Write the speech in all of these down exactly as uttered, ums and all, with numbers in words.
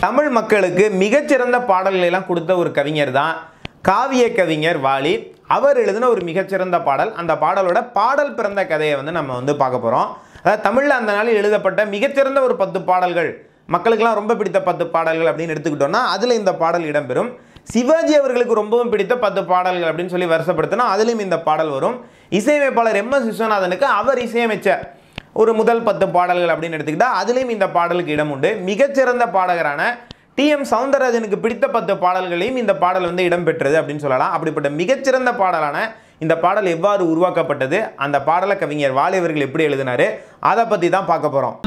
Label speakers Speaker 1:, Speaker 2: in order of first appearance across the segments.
Speaker 1: தமிழ் மக்களுக்கு மிகச்சிறந்த பாடல்களை எல்லாம் கொடுத்த ஒரு கவிஞர் தான் காவிய கவிஞர் வாலி. அவர் எழுதின ஒரு மிகச்சிறந்த பாடல். அந்த பாடலோட பாடல் பிறந்த கதையை வந்து நம்ம வந்து பார்க்க போகிறோம். அதாவது தமிழில் அந்த நாளில் எழுதப்பட்ட மிகச்சிறந்த ஒரு பத்து பாடல்கள், மக்களுக்கெல்லாம் ரொம்ப பிடித்த பத்து பாடல்கள் அப்படின்னு எடுத்துக்கிட்டோம்னா அதில் இந்த பாடல் இடம்பெறும். சிவாஜி அவர்களுக்கு ரொம்பவும் பிடித்த பத்து பாடல்கள் அப்படின்னு சொல்லி வருஷப்படுத்தினா அதுலேயும் இந்த பாடல் வரும். இசையமைப்பாளர் எம் எஸ் விஸ்வநாதனுக்கு அவர் இசையமைச்ச ஒரு முதல் பத்து பாடல்கள் அப்படின்னு எடுத்துக்கிட்டால் அதுலேயும் இந்த பாடலுக்கு இடம் உண்டு. மிகச்சிறந்த பாடகரான டி எம் சவுந்தரராஜனுக்கு பிடித்த பத்து பாடல்களையும் இந்த பாடல் வந்து இடம்பெற்றது அப்படின்னு சொல்லலாம். அப்படிப்பட்ட மிகச்சிறந்த பாடலான இந்த பாடல் எவ்வாறு உருவாக்கப்பட்டது, அந்த பாடலை கவிஞர் வாலி அவர்கள் எப்படி எழுதினாரு, அதை பற்றி தான் பார்க்க போகிறோம்.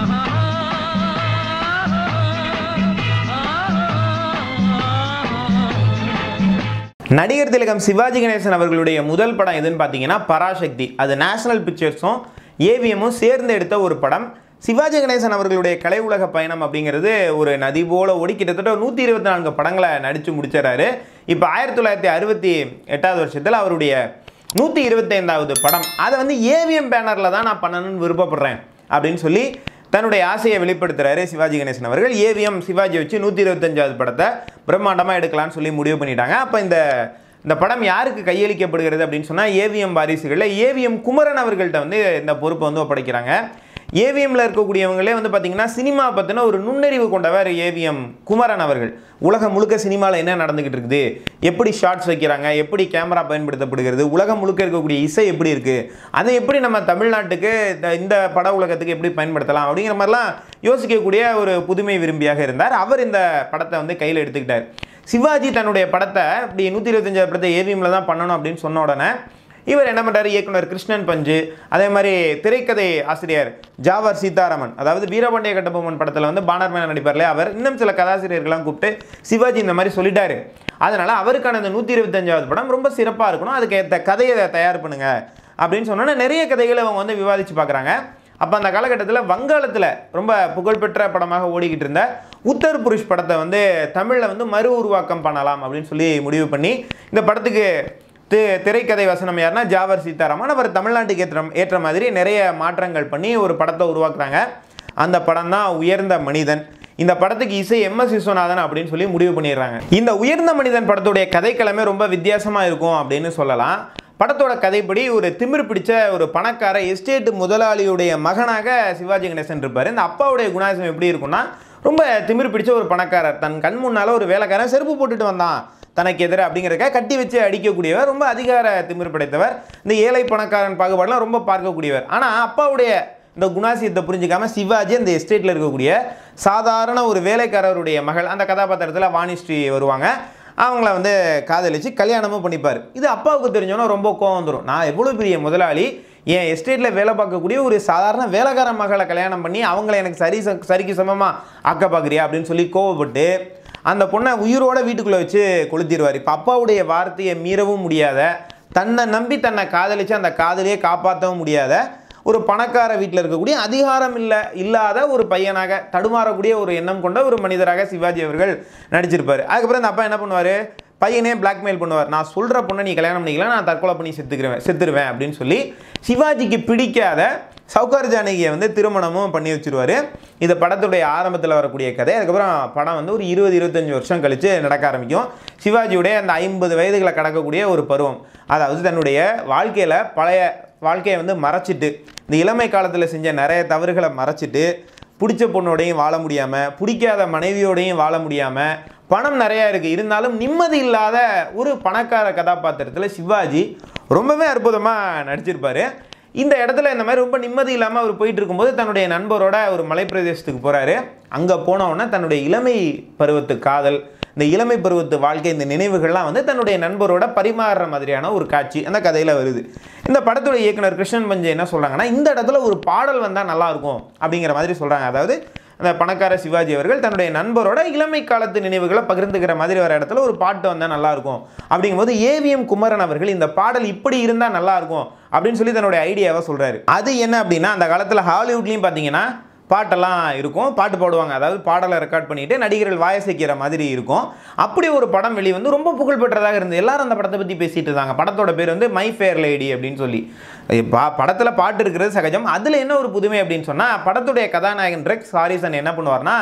Speaker 1: நடிகர் திலகம் சிவாஜி கணேசன் அவர்களுடைய முதல் படம் எதுன்னு பார்த்தீங்கன்னா பராசக்தி. அது நேஷனல் பிக்சர்ஸும் ஏவிஎம்மும் சேர்ந்து எடுத்த ஒரு படம். சிவாஜி கணேசன் அவர்களுடைய கலை உலக பயணம் அப்படிங்கிறது ஒரு நதி போல ஓடி கிட்டத்தட்ட நூற்றி இருபத்தி நான்கு படங்களை நடித்து முடிச்சிடறாரு. இப்போ ஆயிரத்தி தொள்ளாயிரத்தி அறுபத்தி எட்டாவது வருஷத்தில் அவருடைய நூற்றி இருபத்தி ஐந்தாவது படம், அதை வந்து ஏவிஎம் பேனரில் தான் நான் பண்ணணும்னு விருப்பப்படுறேன் அப்படின்னு சொல்லி தன்னுடைய ஆசையை வெளிப்படுத்துகிறாரு சிவாஜி கணேசன் அவர்கள். ஏவிஎம் சிவாஜி வச்சு நூற்றி இருபத்தஞ்சாவது படத்தை பிரம்மாண்டமாக எடுக்கலான்னு சொல்லி முடிவு பண்ணிட்டாங்க. அப்போ இந்த இந்த படம் யாருக்கு கையளிக்கப்படுகிறது அப்படின்னு சொன்னால் ஏவிஎம் வாரிசுகளில் ஏவிஎம் குமரன் அவர்கள்ட்ட வந்து இந்த பொறுப்பை வந்து ஒப்படைக்கிறாங்க. ஏவிஎம்ல இருக்கக்கூடியவங்களே வந்து பார்த்தீங்கன்னா சினிமா பற்றின ஒரு நுண்ணறிவு கொண்டவர் ஏவிஎம் குமரன் அவர்கள். உலகம் முழுக்க சினிமாவில் என்ன நடந்துக்கிட்டு இருக்குது, எப்படி ஷார்ட்ஸ் வைக்கிறாங்க, எப்படி கேமரா பயன்படுத்தப்படுகிறது, உலகம் முழுக்க இருக்கக்கூடிய இசை எப்படி இருக்குது, அதை எப்படி நம்ம தமிழ்நாட்டுக்கு இந்த பட உலகத்துக்கு எப்படி பயன்படுத்தலாம் அப்படிங்கிற மாதிரிலாம் யோசிக்கக்கூடிய ஒரு புதுமை விரும்பியாக இருந்தார். அவர் இந்த படத்தை வந்து கையில் எடுத்துக்கிட்டார். சிவாஜி தன்னுடைய படத்தை இப்படி நூற்றி இருபத்தஞ்சாவது படத்தை ஏவிஎம்ல தான் பண்ணணும் அப்படின்னு சொன்ன உடனே இவர் என்ன பண்ணுறாரு, இயக்குனர் கிருஷ்ணன் பஞ்சு, அதே மாதிரி திரைக்கதை ஆசிரியர் ஜாவர் சீதாராமன், அதாவது வீரபாண்டிய கட்டபொம்மன் படத்தில் வந்து பானர்மேன நடிப்பார்ல அவர், இன்னும் சில கதாசிரியர்கள்லாம் கூப்பிட்டு சிவாஜி இந்த மாதிரி சொல்லிட்டாரு. அதனால் அவருக்கான இந்த நூற்றி இருபத்தஞ்சாவது படம் ரொம்ப சிறப்பாக இருக்கணும், அதுக்கு ஏற்ற கதையை தயார் பண்ணுங்க அப்படின்னு சொன்னோன்னா நிறைய கதைகளை அவங்க வந்து விவாதித்து பார்க்குறாங்க. அப்போ அந்த காலகட்டத்தில் வங்காளத்தில் ரொம்ப புகழ்பெற்ற படமாக ஓடிக்கிட்டு இருந்த உத்தர் புருஷ் படத்தை வந்து தமிழில் வந்து மறு உருவாக்கம் பண்ணலாம் அப்படின்னு சொல்லி முடிவு பண்ணி இந்த படத்துக்கு தி திரைக்கதை வசனம் யாருன்னா ஜாவர் சீதாராமன். அவர் தமிழ்நாட்டுக்கு ஏற்ற ஏற்ற மாதிரி நிறைய மாற்றங்கள் பண்ணி ஒரு படத்தை உருவாக்குறாங்க. அந்த படம் தான் உயர்ந்த மனிதன். இந்த படத்துக்கு இசை எம் எஸ் விஸ்வநாதன் அப்படின்னு சொல்லி முடிவு பண்ணிடுறாங்க. இந்த உயர்ந்த மனிதன் படத்துடைய கதைக்கிழமை ரொம்ப வித்தியாசமாக இருக்கும் அப்படின்னு சொல்லலாம். படத்தோட கதைப்படி ஒரு திமிர் பிடிச்ச ஒரு பணக்கார எஸ்டேட் முதலாளியுடைய மகனாக சிவாஜி கணேசன் இருப்பார். இந்த அப்பாவுடைய குணாதிசயம் எப்படி இருக்குன்னா, ரொம்ப திமிர் பிடிச்ச ஒரு பணக்காரர், தன் கண் முன்னால் ஒரு வேலைக்காரன் செருப்பு போட்டுட்டு வந்தான் தனக்கு எதிராக அப்படிங்கிறக்க கட்டி வச்சு அடிக்கக்கூடியவர், ரொம்ப அதிகார திமிர் படைத்தவர். இந்த ஏழை பணக்காரன் பாகுபாடெலாம் ரொம்ப பார்க்கக்கூடியவர். ஆனால் அப்பாவுடைய இந்த குணாசியத்தை புரிஞ்சிக்காம சிவாஜி அந்த எஸ்டேட்டில் இருக்கக்கூடிய சாதாரண ஒரு வேலைக்காரருடைய மகள், அந்த கதாபாத்திரத்தில் வாணிஸ்ரீ வருவாங்க, அவங்கள வந்து காதலிச்சு கல்யாணமும் பண்ணிப்பார். இது அப்பாவுக்கு தெரிஞ்சோன்னா ரொம்ப கோவம் வந்துடும். நான் எவ்வளோ பெரிய முதலாளி, என் எஸ்டேட்டில் வேலை பார்க்கக்கூடிய ஒரு சாதாரண வேலைக்கார மகளை கல்யாணம் பண்ணி அவங்கள எனக்கு சரி சரிக்கு சமமாக ஆக்க பார்க்குறியா அப்படின்னு சொல்லி கோவப்பட்டு அந்த பொண்ணை உயிரோட வீட்டுக்குள்ளே வச்சு கொளுத்திடுவார். இப்போ அப்பாவுடைய வார்த்தையை மீறவும் முடியாத, தன்னை நம்பி தன்னை காதலிச்சு அந்த காதலியை காப்பாற்றவும் முடியாத ஒரு பணக்கார வீட்டில் இருக்கக்கூடிய அதிகாரம் இல்லை இல்லாத ஒரு பையனாக தடுமாறக்கூடிய ஒரு எண்ணம் கொண்ட ஒரு மனிதராக சிவாஜி அவர்கள் நடிச்சிருப்பார். அதுக்கப்புறம் இந்த அப்பா என்ன பண்ணுவார், பையனே பிளாக்மெயில் பண்ணுவார். நான் சொல்கிற பொண்ணை நீ கல்யாணம் பண்ணிக்கலாம், நான் தற்கொலை பண்ணி செத்துக்கிறேன் செத்துருவேன் அப்படின்னு சொல்லி சிவாஜிக்கு பிடிக்காத சவுகார் ஜானகியை வந்து திருமணமும் பண்ணி வச்சுருவார். இது படத்துடைய ஆரம்பத்தில் வரக்கூடிய கதை. அதுக்கப்புறம் படம் வந்து ஒரு இருபது இருபத்தஞ்சி வருஷம் கழித்து நடக்க ஆரம்பிக்கும். சிவாஜியுடைய அந்த ஐம்பது வயதுகளை கடக்கக்கூடிய ஒரு பருவம், அதாவது தன்னுடைய வாழ்க்கையில் பழைய வாழ்க்கையை வந்து மறைச்சிட்டு, இந்த இளமை காலத்தில் செஞ்ச நிறைய தவறுகளை மறைச்சிட்டு, பிடிச்ச பொண்ணோடையும் வாழ முடியாமல், பிடிக்காத மனைவியோடையும் வாழ முடியாமல், பணம் நிறையா இருக்குது இருந்தாலும் நிம்மதி இல்லாத ஒரு பணக்கார கதாபாத்திரத்தில் சிவாஜி ரொம்பவே அற்புதமாக நடிச்சிருப்பார். இந்த இடத்துல இந்த மாதிரி ரொம்ப நிம்மதி இல்லாமல் அவர் போயிட்டு இருக்கும்போது தன்னுடைய நண்பரோட ஒரு மலைப்பிரதேசத்துக்கு போகிறாரு. அங்கே போனவுடனே தன்னுடைய இளமை பருவத்து காதல், இந்த இளமை பருவத்து வாழ்க்கை, இந்த நினைவுகள்லாம் வந்து தன்னுடைய நண்பரோட பரிமாறுற மாதிரியான ஒரு காட்சி அந்த கதையில் வருது. இந்த படத்துடைய இயக்குனர் கிருஷ்ணன் பஞ்சு என்ன சொல்கிறாங்கன்னா, இந்த இடத்துல ஒரு பாடல் வந்தால் நல்லாயிருக்கும் அப்படிங்கிற மாதிரி சொல்கிறாங்க. அதாவது அந்த பணக்கார சிவாஜி அவர்கள் தன்னுடைய நண்பரோட இளமை காலத்து நினைவுகளை பகிர்ந்துக்கிற மாதிரி வர இடத்துல ஒரு பாட்டு வந்தால் நல்லாயிருக்கும் அப்படிங்கும்போது ஏவிஎம் குமரன் அவர்கள் இந்த பாடல் இப்படி இருந்தால் நல்லாயிருக்கும் அப்படின்னு சொல்லி தன்னுடைய ஐடியாவை சொல்கிறாரு. அது என்ன அப்படின்னா, அந்த காலத்தில் ஹாலிவுட்லேயும் பார்த்தீங்கன்னா பாட்டெல்லாம் இருக்கும், பாட்டு பாடுவாங்க, அதாவது பாடலை ரெக்கார்ட் பண்ணிட்டு நடிகர்கள் வாயசைக்கிற மாதிரி இருக்கும். அப்படி ஒரு படம் வெளியே வந்து ரொம்ப புகழ்பெற்றதாக இருந்தது. எல்லாரும் அந்த படத்தை பற்றி பேசிட்டு இருந்தாங்க. படத்தோட பேர் வந்து மை ஃபேர் லேடி அப்படின்னு சொல்லி. படத்தில் பாட்டு இருக்கிறது சகஜம். அதில் என்ன ஒரு புதுமை அப்படின்னு சொன்னால், படத்துடைய கதாநாயகன் ரெக்ஸ் ஹாரிசன் என்ன பண்ணுவார்னா,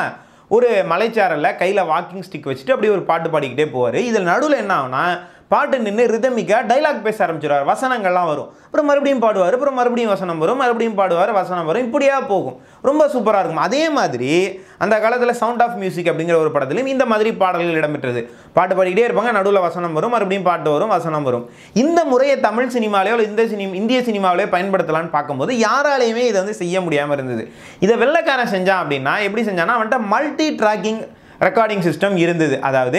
Speaker 1: ஒரு மலைச்சாரலில் கையில் வாக்கிங் ஸ்டிக் வச்சுட்டு அப்படியே ஒரு பாட்டு பாடிக்கிட்டே போவார். இதில் நடுவில் என்ன ஆகுனா பாட்டு நின்று ரிதமிக்காக டைலாக் பேச ஆரம்பிச்சிடுவார். வசனங்கள்லாம் வரும். அப்புறம் மறுபடியும் பாடுவார். அப்புறம் மறுபடியும் வசனம் வரும். மறுபடியும் பாடுவார். வசனம் வரும். இப்படியா போகும். ரொம்ப சூப்பராக இருக்கும். அதே மாதிரி அந்த காலத்தில் சவுண்ட் ஆஃப் மியூசிக் அப்படிங்கிற ஒரு படத்துலையும் இந்த மாதிரி பாடல்கள் இடம்பெற்றது. பாட்டு பாடிக்கிட்டே இருப்பாங்க. நடுவில் வசனம் வரும். மறுபடியும் பாட்டு வரும். வசனம் வரும். இந்த முறையை தமிழ் சினிமாலேயோ இந்த சினிமா இந்திய சினிமாவிலேயோ பயன்படுத்தலான்னு பார்க்கும்போது யாராலையுமே இதை வந்து செய்ய முடியாமல் இருந்தது. இதை வெள்ளைக்காரன் செஞ்சான் அப்படின்னா எப்படி செஞ்சான்னா அவன்கிட்ட மல்டி ட்ராக்கிங் ரெக்கார்டிங் சிஸ்டம் இருந்தது. அதாவது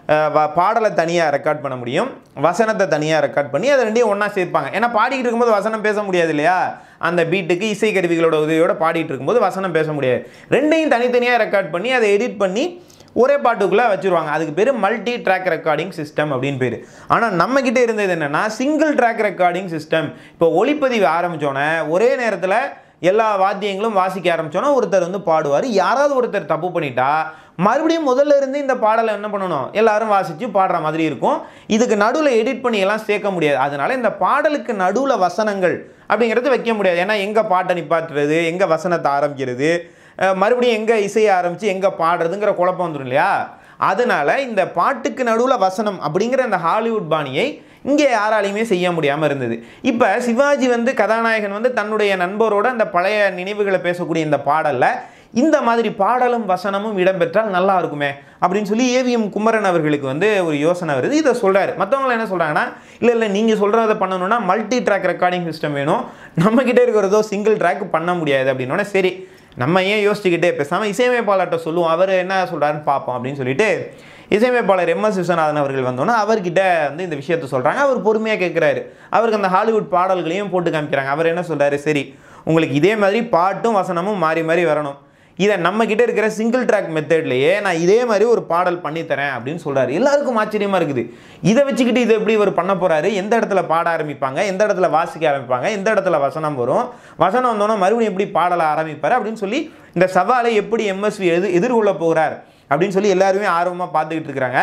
Speaker 1: பாடலை தனியாக ரெக்கார்ட் பண்ண முடியும், வசனத்தை தனியாக ரெக்கார்ட் பண்ணி அதை ரெண்டையும் ஒன்றா சேர்ப்பாங்க. ஏன்னா பாடிக்கிட்டு இருக்கும்போது வசனம் பேச முடியாது இல்லையா, அந்த பீட்டுக்கு இசை கருவிகளோட உதவியோட பாடிட்டு இருக்கும்போது வசனம் பேச முடியாது. ரெண்டையும் தனித்தனியாக ரெக்கார்ட் பண்ணி அதை எடிட் பண்ணி ஒரே பாட்டுக்குள்ளே வச்சுருவாங்க. அதுக்கு பேர் மல்டி ட்ராக் ரெக்கார்டிங் சிஸ்டம் அப்படின்னு பேர். ஆனால் நம்மக்கிட்ட இருந்தது என்னென்னா சிங்கிள் ட்ராக் ரெக்கார்டிங் சிஸ்டம். இப்போ ஒளிப்பதிவு ஆரம்பித்தோன்னே ஒரே நேரத்தில் எல்லா வாத்தியங்களும் வாசிக்க ஆரம்பித்தோன்னா ஒருத்தர் வந்து பாடுவார். யாராவது ஒருத்தர் தப்பு பண்ணிட்டா மறுபடியும் முதல்ல இருந்து இந்த பாடலை என்ன பண்ணணும், எல்லாரும் வாசித்து பாடுற மாதிரி இருக்கும். இதுக்கு நடுவில் எடிட் பண்ணி எல்லாம் சேர்க்க முடியாது. அதனால இந்த பாடலுக்கு நடுவில் வசனங்கள் அப்படிங்கிறது வைக்க முடியாது. ஏன்னா எங்கே பாட்டை நிப்பாட்டுறது, எங்கே வசனத்தை ஆரம்பிக்கிறது, மறுபடியும் எங்கே இசையை ஆரம்பித்து எங்கே பாடுறதுங்கிற குழப்பம் வந்துடும் இல்லையா. அதனால இந்த பாட்டுக்கு நடுவில் வசனம் அப்படிங்கிற இந்த ஹாலிவுட் பாணியை இங்கே யாராலையுமே செய்ய முடியாமல் இருந்தது. இப்போ சிவாஜி வந்து கதாநாயகன் வந்து தன்னுடைய நண்பரோட அந்த பழைய நினைவுகளை பேசக்கூடிய இந்த பாடலில் இந்த மாதிரி பாடலும் வசனமும் இடம்பெற்றால் நல்லா இருக்குமே அப்படின்னு சொல்லி ஏவிஎம் குமரன் அவர்களுக்கு வந்து ஒரு யோசனை வருது. இதை சொல்கிறார். மற்றவங்க என்ன சொல்கிறாங்கன்னா, இல்லை இல்லை நீங்கள் சொல்கிறத பண்ணணும்னா மல்டி ட்ராக் ரெக்கார்டிங் சிஸ்டம் வேணும், நம்மக்கிட்டே இருக்கிறதோ சிங்கிள் ட்ராக் பண்ண முடியாது அப்படின்னோடனே சரி நம்ம ஏன் யோசிச்சுக்கிட்டே பேசாமல் இசையமைப்பாளர்கிட்ட சொல்லுவோம், அவர் என்ன சொல்கிறாருன்னு பார்ப்போம் அப்படின்னு சொல்லிட்டு இசையமைப்பாளர் எம் எஸ் விஸ்வநாதன் அவர்கள் வந்தோன்னா அவர்கிட்ட வந்து இந்த விஷயத்தை சொல்கிறாங்க. அவர் பொறுமையாக கேட்குறாரு. அவருக்கு அந்த ஹாலிவுட் பாடல்களையும் போட்டு காமிக்கிறாங்க. அவர் என்ன சொல்கிறாரு, சரி உங்களுக்கு இதே மாதிரி பாட்டும் வசனமும் மாறி மாறி வரணும், இதை நம்மக்கிட்ட இருக்கிற சிங்கிள் ட்ராக் மெத்தட்லேயே நான் இதே மாதிரி ஒரு பாடல் பண்ணித்தரேன் அப்படின்னு சொல்கிறாரு. எல்லாருக்கும் ஆச்சரியமாக இருக்குது. இதை வச்சுக்கிட்டு இதை எப்படி இவர் பண்ண போகிறாரு, எந்த இடத்துல பாட ஆரம்பிப்பாங்க, எந்த இடத்துல வாசிக்க ஆரம்பிப்பாங்க, எந்த இடத்துல வசனம் வரும், வசனம் வந்தோன்னா மறுபடியும் எப்படி பாடலை ஆரம்பிப்பார் அப்படின்னு சொல்லி இந்த சவாலை எப்படி எம்எஸ்வி எது எதிர்கொள்ள போகிறார் அப்படின்னு சொல்லி எல்லாருமே ஆர்வமாக பார்த்துக்கிட்டு இருக்கிறாங்க.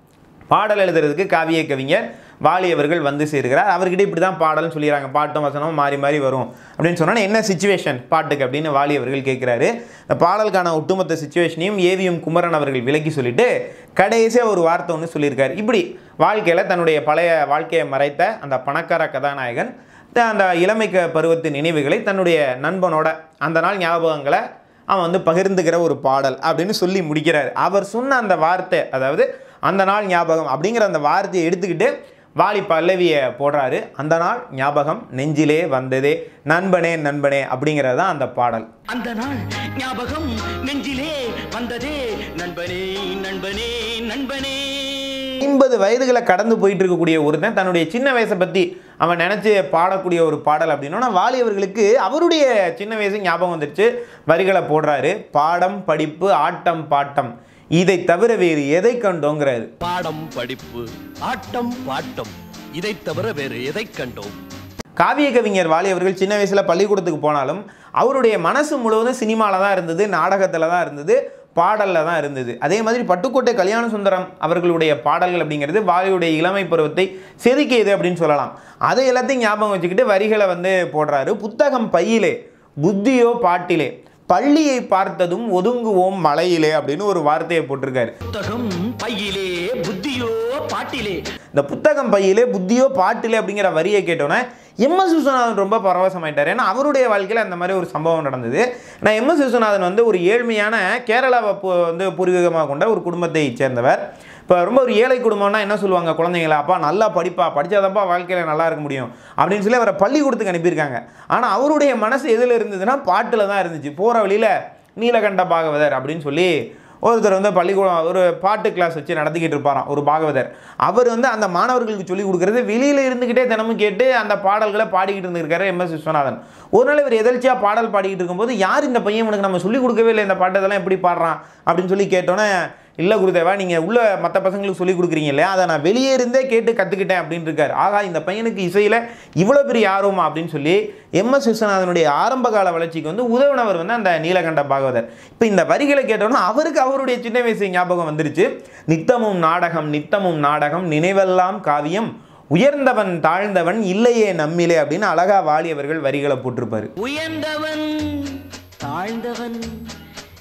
Speaker 1: பாடல் எழுதுறதுக்கு காவிய கவிஞர் வாலி அவர்கள் வந்து சேர்கிறார். அவர்கிட்ட இப்படி தான் பாடல்னு சொல்லிடுறாங்க, பாட்டும் வசனமும் மாறி மாறி வரும் அப்படின்னு சொன்னால் என்ன சிச்சுவேஷன் பாட்டுக்கு அப்படின்னு வாலி அவர்கள் கேட்குறாரு. இந்த பாடலுக்கான ஒட்டுமொத்த சிச்சுவேஷனையும் ஏவிஎம் குமரன் அவர்கள் விலக்கி சொல்லிட்டு கடைசியாக ஒரு வார்த்தை ஒன்று சொல்லியிருக்காரு. இப்படி வாழ்க்கையில் தன்னுடைய பழைய வாழ்க்கையை மறைத்த அந்த பணக்கார கதாநாயகன் அந்த இளமை பருவத்து நினைவுகளை தன்னுடைய நண்பனோட அந்த நாள் ஞாபகங்களை அவன் வந்து பகிர்ந்துக்கிற ஒரு பாடல் அப்படின்னு சொல்லி முடிக்கிறார். அவர் சொன்ன அந்த வார்த்தை, அதாவது அந்த நாள் ஞாபகம் அப்படிங்கிற அந்த வார்த்தையை எடுத்துக்கிட்டு வாலி பல்லவியை போடுறாரு. அந்த நாள் ஞாபகம் நெஞ்சிலே வந்ததே நண்பனே நண்பனே அப்படிங்கிறது தான் அந்த பாடல்.
Speaker 2: அந்த நாள் ஞாபகம் நெஞ்சிலே வந்ததே நண்பனே நண்பனே நண்பனே.
Speaker 1: ஐம்பது வயதுகளை கடந்து போயிட்டு இருக்கக்கூடிய ஒருத்தன் தன்னுடைய சின்ன வயசை பற்றி அவன் நினச்சி பாடக்கூடிய ஒரு பாடல் அப்படின்னா வாலி அவர்களுக்கு அவருடைய சின்ன வயசு ஞாபகம் வந்துடுச்சு. வரிகளை போடுறாரு. பாடம் படிப்பு ஆட்டம் பாட்டம் இதை தவிர வேறு எதை கண்டோங்கிறாரு.
Speaker 2: பாடம் படிப்பு ஆட்டம் பாட்டம் இதை தவிர வேறு எதை கண்டோம்.
Speaker 1: காவிய கவிஞர் வாலி அவர்கள் சின்ன வயசில் பள்ளிக்கூடத்துக்கு போனாலும் அவருடைய மனசு முழுவதும் சினிமாவில் தான் இருந்தது, நாடகத்தில் தான் இருந்தது, பாடலில் தான் இருந்தது. அதே மாதிரி பட்டுக்கோட்டை கல்யாண சுந்தரம் அவர்களுடைய பாடல்கள் அப்படிங்கிறது வாலியுடைய இளமை பருவத்தை செதுக்கியது அப்படின்னு சொல்லலாம். அதை எல்லாத்தையும் ஞாபகம் வச்சுக்கிட்டு வரிகளை வந்து போடுறாரு. புத்தகம் பையிலே புத்தியோ பாட்டிலே பள்ளியை பார்த்ததும் ஒதுங்குவோம் மலையிலே அப்படின்னு ஒரு வார்த்தையை போட்டிருக்காரு.
Speaker 2: புத்தகம் பையிலே புத்தியோ பாட்டிலே.
Speaker 1: இந்த புத்தகம் பையிலே புத்தியோ பாட்டிலே அப்படிங்கிற வரியை கேட்டோன்னே எம் எஸ் விஸ்வநாதன் ரொம்ப பரவசமாயிட்டார். ஏன்னா அவருடைய வாழ்க்கையில் அந்த மாதிரி ஒரு சம்பவம் நடந்தது. நான் எம் எஸ் விஸ்வநாதன் வந்து ஒரு ஏழ்மையான கேரளாவை வந்து பூர்வீகமாக கொண்ட ஒரு குடும்பத்தை சேர்ந்தவர். இப்போ ரொம்ப ஒரு ஏழை குடும்பம்னா என்ன சொல்லுவாங்க குழந்தைங்களா, அப்பா நல்லா படிப்பா, படித்தாதப்பா வாழ்க்கையில் நல்லா இருக்க முடியும் அப்படின்னு சொல்லி அவரை பள்ளிக்கூடத்துக்கு அனுப்பியிருக்காங்க. ஆனால் அவருடைய மனசு எதில் இருந்ததுன்னா பாட்டில் தான் இருந்துச்சு. போகிற வழியில் நீலகண்ட பாகவதர் அப்படின்னு சொல்லி ஒருத்தர் வந்து பள்ளிக்கூடம் ஒரு பாட்டு கிளாஸ் வச்சு நடத்திக்கிட்டு இருப்பாராம் ஒரு பாகவதர். அவர் வந்து அந்த மாணவர்களுக்கு சொல்லிக் கொடுக்குறது வெளியில் இருந்துக்கிட்டே தினமும் கேட்டு அந்த பாடல்களை பாடிக்கிட்டு இருந்திருக்காரு எம் எஸ் விஸ்வநாதன். ஒரு நாள் இவர் எதிர்ச்சியாக பாடல் பாடிக்கிட்டு இருக்கும்போது யார் இந்த பையன் உனக்கு நம்ம சொல்லிக் கொடுக்கவே இல்லை, இந்த பாட்டு இதெல்லாம் எப்படி பாடுறான் அப்படின்னு சொல்லி கேட்டோன்னே, இல்லை குருதேவா நீங்கள் உள்ள மற்ற பசங்களுக்கு சொல்லிக் கொடுக்குறீங்க இல்லையா, அதை நான் வெளியே இருந்தே கேட்டு கற்றுக்கிட்டேன் அப்படின்னு இருக்காரு. ஆகா இந்த பையனுக்கு இசையில் இவ்வளோ பெரிய ஆர்வமா அப்படின்னு சொல்லி எம் எஸ் விஸ்வநாதனுடைய ஆரம்ப கால வளர்ச்சிக்கு வந்து உதவினவர் வந்து அந்த நீலகண்ட பாகவதர். இப்போ இந்த வரிகளை கேட்டோன்னா அவருக்கு அவருடைய சின்ன வயசு ஞாபகம் வந்துருச்சு. நித்தமும் நாடகம் நித்தமும் நாடகம் நினைவெல்லாம் காவியம் உயர்ந்தவன் தாழ்ந்தவன் இல்லையே நம்மிலே அப்படின்னு அழகா வாலி அவர்கள் வரிகளை போட்டிருப்பாரு.
Speaker 2: உயர்ந்தவன் தாழ்ந்தவன்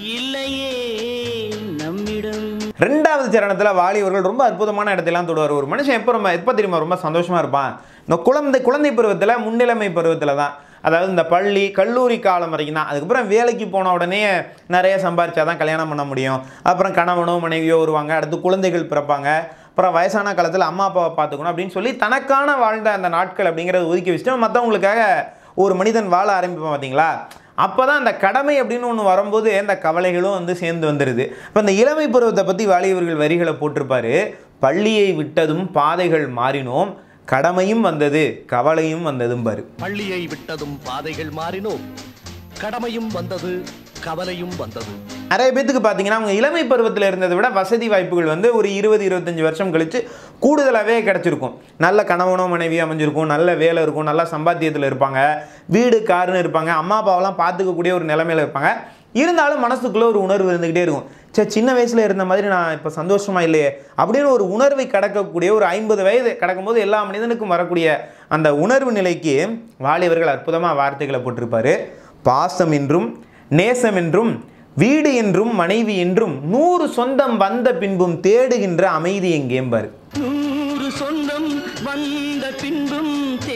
Speaker 3: இல்லையே நம்மிடம்.
Speaker 1: ரெண்டாவது சரணத்தில் வாலி அவர்கள் ரொம்ப அற்புதமான இடத்தெல்லாம் தொடுவார். ஒரு மனுஷன் எப்போ ரொம்ப எப்போ தெரியுமா ரொம்ப சந்தோஷமாக இருப்பான்? இந்த குழந்தை குழந்தை பருவத்தில், முன்னிலைமை பருவத்தில் தான். அதாவது இந்த பள்ளி கல்லூரி காலம் வரைக்கும் தான். அதுக்கப்புறம் வேலைக்கு போன உடனே நிறைய சம்பாரிச்சா தான் கல்யாணம் பண்ண முடியும். அப்புறம் கணவனோ மனைவியோ வருவாங்க, அடுத்து குழந்தைகள் பிறப்பாங்க, அப்புறம் வயசான காலத்தில் அம்மா அப்பாவை பார்த்துக்கணும் அப்படின்னு சொல்லி தனக்கான வாழ்ந்த அந்த நாட்கள் அப்படிங்கிறத ஒதுக்கி வச்சுட்டு மற்றவங்களுக்காக ஒரு மனிதன் வாழ ஆரம்பிப்பான். பார்த்தீங்களா? அப்போ தான் அந்த கடமை அப்படின்னு ஒன்று வரும்போது இந்த கவலைகளும் வந்து சேர்ந்து வந்துடுது. இப்போ இந்த இளமை பருவத்தை பற்றி வாலி அவர்கள் வரிகளை போட்டிருப்பாரு. பள்ளியை விட்டதும் பாதைகள் மாறினோம், கடமையும் வந்தது கவலையும் வந்ததும் பாரு.
Speaker 2: பள்ளியை விட்டதும் பாதைகள் மாறினோம், கடமையும் வந்தது கவலையும் வந்தது.
Speaker 1: நிறைய பேத்துக்கு பார்த்தீங்கன்னா அவங்க இளமை பருவத்தில் இருந்ததை விட வசதி வாய்ப்புகள் வந்து ஒரு இருபது இருபத்தஞ்சு வருஷம் கழித்து கூடுதலாகவே கிடச்சிருக்கும். நல்ல கணவனோ மனைவி அமைஞ்சிருக்கும், நல்ல வேலை இருக்கும், நல்ல சம்பாத்தியத்தில் இருப்பாங்க, வீடு காருன்னு இருப்பாங்க, அம்மா அப்பாவெல்லாம் பார்த்துக்கக்கூடிய ஒரு நிலைமையில் இருப்பாங்க. இருந்தாலும் மனசுக்குள்ளே ஒரு உணர்வு இருந்துக்கிட்டே இருக்கும். சரி, சின்ன வயசில் இருந்த மாதிரி நான் இப்போ சந்தோஷமாக இல்லையே அப்படின்னு ஒரு உணர்வை கடக்கக்கூடிய ஒரு ஐம்பது வயது கடக்கும்போது எல்லா மனிதனுக்கும் வரக்கூடிய அந்த உணர்வு நிலைக்கு வாலி அவர்கள் அற்புதமாக வார்த்தைகளை போட்டிருப்பார். பாசம் என்றும் நேசம் என்றும் வீடு என்றும் மனைவி என்றும் நூறு சொந்தம் வந்த பின்பும் தேடுகின்ற அமைதி எங்கேம்பார்.
Speaker 3: நூறு சொந்தம் வந்த பின்பும்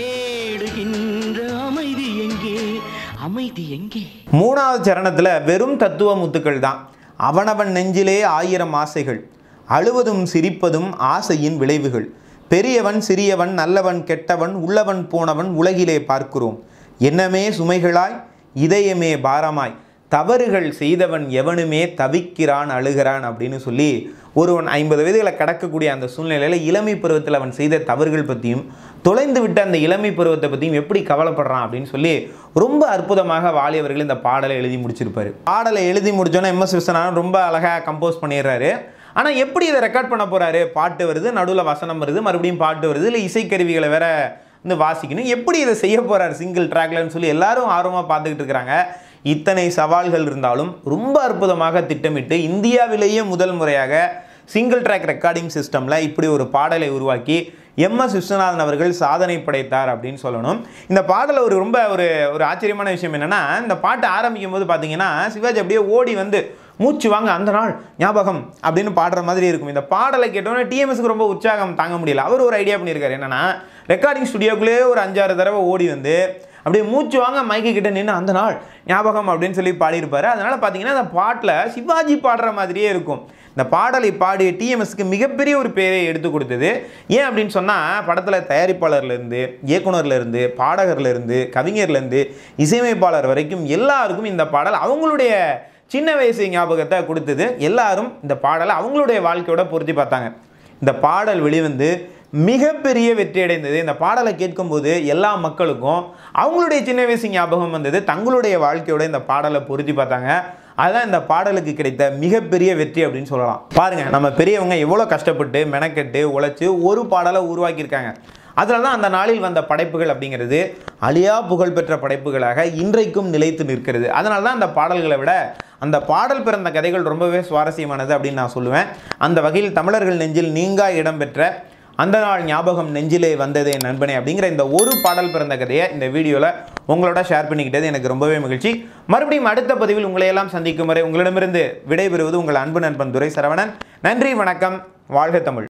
Speaker 3: தேடுகின்ற அமைதி எங்கே, அமைதி எங்கே?
Speaker 1: மூணாவது சரணத்தில் வெறும் தத்துவ முத்துக்கள் தான். அவனவன் நெஞ்சிலே ஆயிரம் ஆசைகள், அழுவதும் சிரிப்பதும் ஆசையின் விளைவுகள், பெரியவன் சிறியவன் நல்லவன் கெட்டவன் உள்ளவன் போனவன் உலகிலே பார்க்கிறோம், என்னமே சுமைகளாய் இதயமே பாரமாய், தவறுகள் செய்தவன் எவனுமே தவிக்கிறான் அழுகிறான் அப்படின்னு சொல்லி ஒருவன் ஐம்பது வயதுகளை கடக்கக்கூடிய அந்த சூழ்நிலையில் இளமை பருவத்தில் அவன் செய்த தவறுகள் பற்றியும் தொலைந்து விட்ட அந்த இளமை பருவத்தை பற்றியும் எப்படி கவலைப்படுறான் அப்படின்னு சொல்லி ரொம்ப அற்புதமாக வாலி அவர்கள் இந்த பாடலை எழுதி முடிச்சிருப்பாரு. பாடலை எழுதி முடிச்சோன்னா எம் எஸ் விஸ்வநாதன் ரொம்ப அழகாக கம்போஸ் பண்ணிடுறாரு. ஆனால் எப்படி இதை ரெக்கார்ட் பண்ண போகிறாரு? பாட்டு வருது, நடுவில் வசனம் வருது, மறுபடியும் பாட்டு வருது, இல்லை இசைக்கருவிகளை வேற வந்து வாசிக்கணும், எப்படி இதை செய்ய போகிறார் சிங்கிள் ட்ராக்லன்னு சொல்லி எல்லாரும் ஆர்வமாக பார்த்துக்கிட்டு இருக்கிறாங்க. இத்தனை சவால்கள் இருந்தாலும் ரொம்ப அற்புதமாக திட்டமிட்டு இந்தியாவிலேயே முதல் முறையாக சிங்கிள் ட்ராக் ரெக்கார்டிங் சிஸ்டமில் இப்படி ஒரு பாடலை உருவாக்கி எம் எஸ் விஸ்வநாதன் அவர்கள் சாதனை படைத்தார் அப்படின்னு சொல்லணும். இந்த பாடலை ஒரு ரொம்ப ஒரு ஒரு ஆச்சரியமான விஷயம் என்னென்னா, இந்த பாட்டு ஆரம்பிக்கும் போது பார்த்தீங்கன்னா சிவாஜி அப்படியே ஓடி வந்து மூச்சு வாங்க அந்த நாள் ஞாபகம் அப்படின்னு பாடுற மாதிரி இருக்கும். இந்த பாடலை கேட்டோன்னே டிஎம்எஸ்க்கு ரொம்ப உற்சாகம் தாங்க முடியல. அவர் ஒரு ஐடியா பண்ணியிருக்காரு. என்னென்னா, ரெக்கார்டிங் ஸ்டுடியோக்குள்ளேயே ஒரு அஞ்சாறு தடவை ஓடி வந்து அப்படியே மூச்சு வாங்க மைக்கு கிட்ட நின்று அந்த நாள் ஞாபகம் அப்படின்னு சொல்லி பாடியிருப்பாரு. அதனால் பார்த்தீங்கன்னா அந்த பாட்டில் சிவாஜி பாடுற மாதிரியே இருக்கும். இந்த பாடலை பாடி டிஎம்எஸ்க்கு மிகப்பெரிய ஒரு பேரை எடுத்து கொடுத்தது. ஏன் அப்படின்னு சொன்னால், படத்தில் தயாரிப்பாளர்லேருந்து இயக்குனர்லேருந்து பாடகர்லேருந்து கவிஞர்லேருந்து இசையமைப்பாளர் வரைக்கும் எல்லாருக்கும் இந்த பாடல் அவங்களுடைய சின்ன வயசு ஞாபகத்தை கொடுத்தது. எல்லாரும் இந்த பாடலை அவங்களுடைய வாழ்க்கையோட பொருத்தி பார்த்தாங்க. இந்த பாடல் வெளிவந்து மிகப்பெரிய வெற்றி அடைந்தது. இந்த பாடலை கேட்கும்போது எல்லா மக்களுக்கும் அவங்களுடைய சின்ன வயசு ஞாபகம் வந்தது. தங்களுடைய வாழ்க்கையோட இந்த பாடலை பொருத்தி பார்த்தாங்க. அதுதான் இந்த பாடலுக்கு கிடைத்த மிகப்பெரிய வெற்றி அப்படின்னு சொல்லலாம். பாருங்க, நம்ம பெரியவங்க எவ்வளோ கஷ்டப்பட்டு மெனக்கெட்டு உழைச்சி ஒரு பாடலை உருவாக்கியிருக்காங்க. அதில் தான் அந்த நாளில் வந்த படைப்புகள் அப்படிங்கிறது அழியா புகழ்பெற்ற படைப்புகளாக இன்றைக்கும் நிலைத்து நிற்கிறது. அதனால தான் அந்த பாடல்களை விட அந்த பாடல் பிறந்த கதைகள் ரொம்பவே சுவாரஸ்யமானது அப்படின்னு நான் சொல்லுவேன். அந்த வகையில் தமிழர்கள் நெஞ்சில் நீங்கா இடம்பெற்ற அந்த நாள் ஞாபகம் நெஞ்சிலே வந்ததே நண்பனே அப்படிங்கிற இந்த ஒரு பாடல் பிறந்த கதையை இந்த வீடியோவில் உங்களோட ஷேர் பண்ணிக்கிட்டது எனக்கு ரொம்பவே மகிழ்ச்சி. மறுபடியும் அடுத்த பதிவில் உங்களையெல்லாம் சந்திக்கும் வரை உங்களிடமிருந்து விடைபெறுவது உங்கள் அன்பு நண்பன் துரை சரவணன். நன்றி, வணக்கம், வாழ்க தமிழ்.